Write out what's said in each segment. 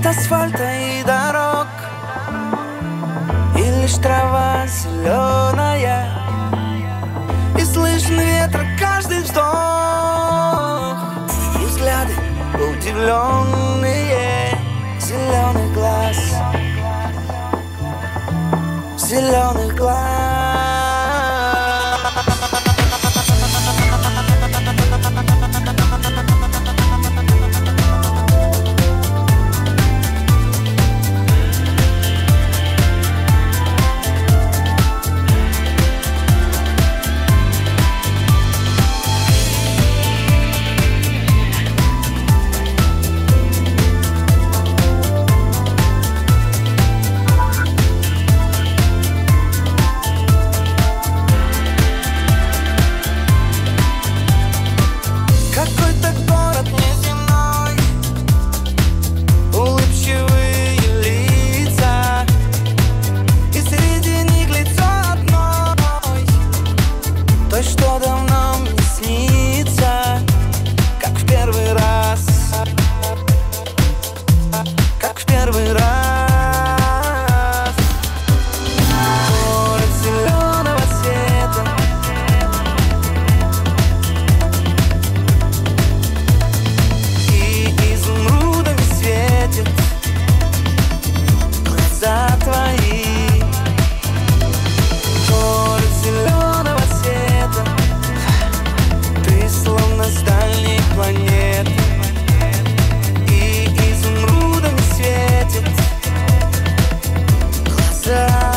Нет асфальта и дорог, и лишь трава зеленая, и слышен ветер каждый вздох, и взгляды удивленные. Зеленый глаз, зеленый глаз. Что давно мне снится, как в первый раз, как в первый раз. Город зеленого цвета, и изумрудами светит глаза твои. Город зеленого цвета, словно с дальней планеты, и изумрудами светит глаза.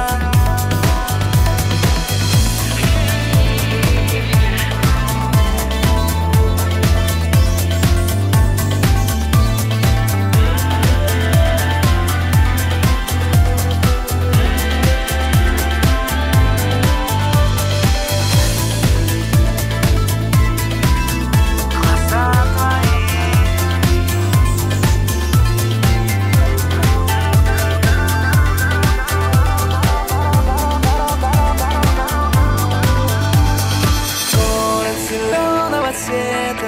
Цвета.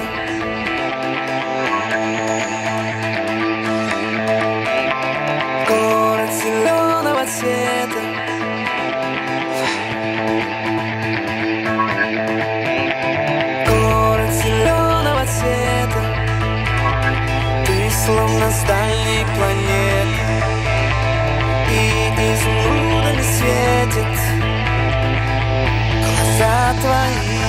Город зеленого цвета. Город зеленого цвета. Ты словно с дальней планеты, и изумрудами светит глаза твои.